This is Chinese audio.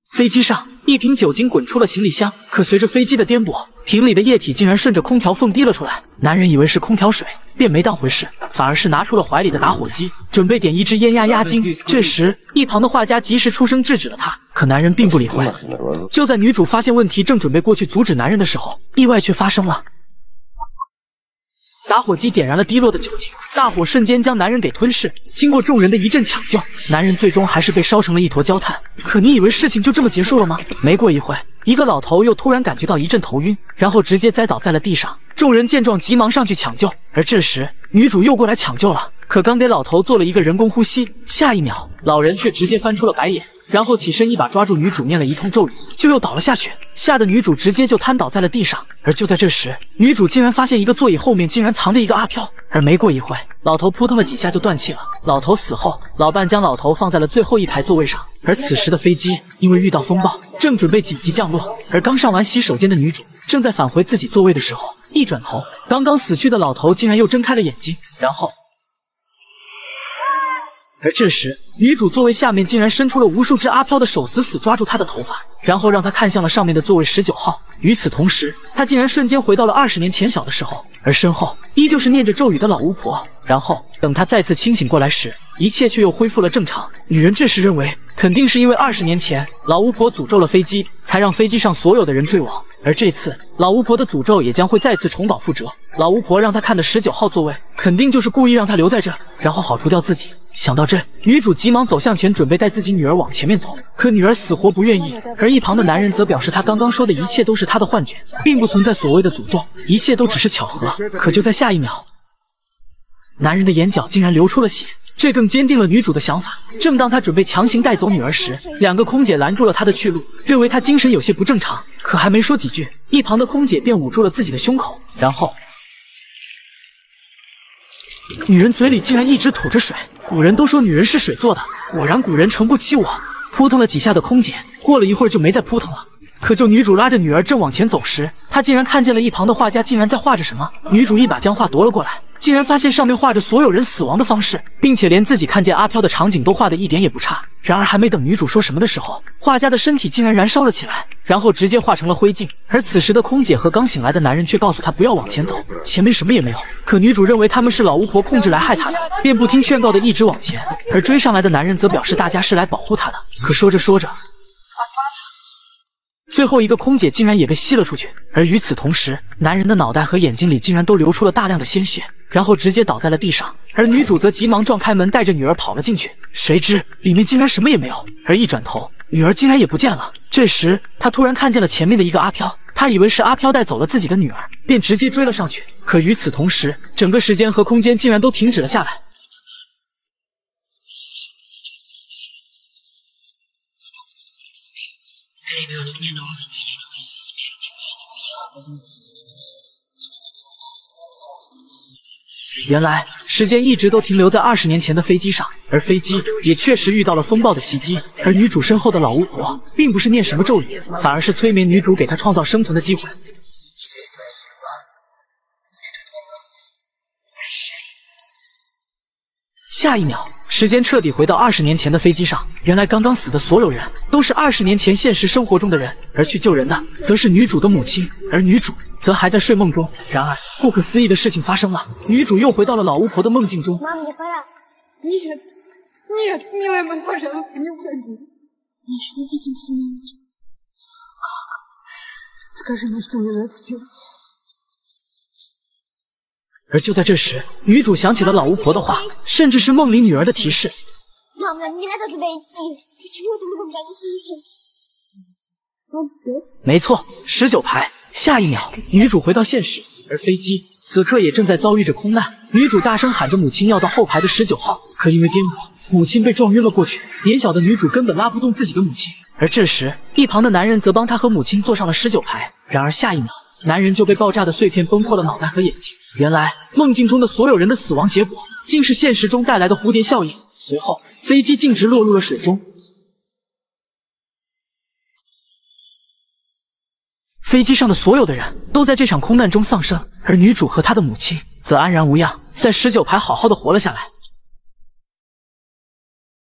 飞机上，一瓶酒精滚出了行李箱，可随着飞机的颠簸，瓶里的液体竟然顺着空调缝滴了出来。男人以为是空调水，便没当回事，反而是拿出了怀里的打火机，准备点一支烟压惊。这时，一旁的画家及时出声制止了他，可男人并不理会。就在女主发现问题，正准备过去阻止男人的时候，意外却发生了。打火机点燃了滴落的酒精，大火瞬间将男人给吞噬。经过众人的一阵抢救，男人最终还是被烧成了一坨焦炭。可你以为事情就这么结束了吗？没过一会，一个老头又突然感觉到一阵头晕，然后直接栽倒在了地上。众人见状急忙上去抢救，而这时女主又过来抢救了，可刚给老头做了一个人工呼吸，下一秒老人却直接翻出了白眼。然后起身一把抓住女主，念了一通咒语，就又倒了下去，吓得女主直接就瘫倒在了地上。而就在这时，女主竟然发现一个座椅后面竟然藏着一个阿飘，而没过一会，老头扑腾了几下就断气了。老头死后，老伴将老头放在了最后一排座位上。而此时的飞机因为遇到风暴，正准备紧急降落，而刚上完洗手间的女主正在返回自己座位的时候，一转头，刚刚死去的老头竟然又睁开了眼睛，而这时，女主座位下面竟然伸出了无数只阿飘的手，死死抓住她的头发，然后让她看向了上面的座位19号。与此同时，她竟然瞬间回到了20年前小的时候，而身后依旧是念着咒语的老巫婆。然后等她再次清醒过来时，一切却又恢复了正常。女人这时认为，肯定是因为20年前老巫婆诅咒了飞机，才让飞机上所有的人坠亡。而这次老巫婆的诅咒也将会再次重蹈覆辙。老巫婆让她看的19号座位，肯定就是故意让她留在这，然后好除掉自己。想到这，女主急忙走向前，准备带自己女儿往前面走，可女儿死活不愿意。而一旁的男人则表示，他刚刚说的一切都是他的幻觉，并不存在所谓的诅咒，一切都只是巧合。可就在下一秒，男人的眼角竟然流出了血，这更坚定了女主的想法。正当她准备强行带走女儿时，两个空姐拦住了她的去路，认为她精神有些不正常。可还没说几句，一旁的空姐便捂住了自己的胸口，然后女人嘴里竟然一直吐着水。古人都说女人是水做的，果然古人诚不欺我。扑腾了几下的空姐，过了一会儿就没再扑腾了。可就女主拉着女儿正往前走时，她竟然看见了一旁的画家竟然在画着什么。女主一把将画夺了过来，竟然发现上面画着所有人死亡的方式，并且连自己看见阿飘的场景都画得一点也不差。然而还没等女主说什么的时候，画家的身体竟然燃烧了起来，然后直接化成了灰烬。而此时的空姐和刚醒来的男人却告诉她不要往前走，前面什么也没有。可女主认为他们是老巫婆控制来害她的，便不听劝告的一直往前。而追上来的男人则表示大家是来保护她的。可说着说着，最后一个空姐竟然也被吸了出去，而与此同时，男人的脑袋和眼睛里竟然都流出了大量的鲜血，然后直接倒在了地上。而女主则急忙撞开门，带着女儿跑了进去，谁知里面竟然什么也没有。而一转头，女儿竟然也不见了。这时，她突然看见了前面的一个阿飘，她以为是阿飘带走了自己的女儿，便直接追了上去。可与此同时，整个时间和空间竟然都停止了下来。原来时间一直都停留在20年前的飞机上，而飞机也确实遇到了风暴的袭击。而女主身后的老巫婆并不是念什么咒语，反而是催眠女主，给她创造生存的机会。下一秒，时间彻底回到20年前的飞机上。原来刚刚死的所有人都是20年前现实生活中的人，而去救人的则是女主的母亲，而女主则还在睡梦中。然而不可思议的事情发生了，女主又回到了老巫婆的梦境中。而就在这时，女主想起了老巫婆的话，甚至是梦里女儿的提示。没错，19排。下一秒，女主回到现实，而飞机此刻也正在遭遇着空难。女主大声喊着母亲要到后排的19号，可因为颠簸，母亲被撞晕了过去。年小的女主根本拉不动自己的母亲。而这时，一旁的男人则帮她和母亲坐上了19排。然而下一秒，男人就被爆炸的碎片崩破了脑袋和眼睛。原来梦境中的所有人的死亡结果，竟是现实中带来的蝴蝶效应。随后，飞机径直落入了水中。飞机上的所有的人都在这场空难中丧生，而女主和她的母亲则安然无恙，在19排好好的活了下来。